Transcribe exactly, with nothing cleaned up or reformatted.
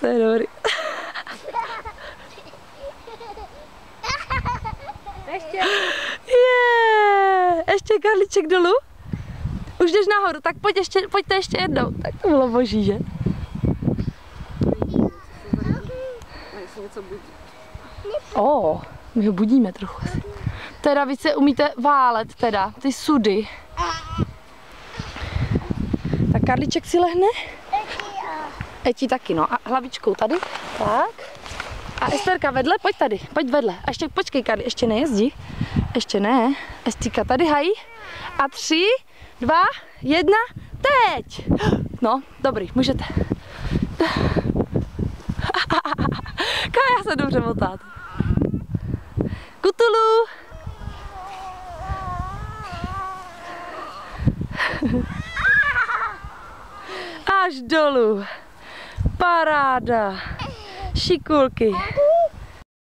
To je dobrý. Ještě. Je, ještě Karlíček dolů. Už jdeš nahoru, tak pojď ještě, pojďte ještě jednou. Tak to bylo boží, že? O, my ho budíme trochu. Teda vy se umíte válet, teda, ty sudy. Tak Karlíček si lehne? Eti taky, no. A hlavičkou tady. Tak. A Esterka vedle, pojď tady, pojď vedle. A ještě počkej, Karli, ještě nejezdí. Ještě ne. Estika tady hají. A tři, dva, jedna, teď! No, dobrý, můžete. Kája se dobře motá. Kutulu! Až dolů. Paráda. Šikulky.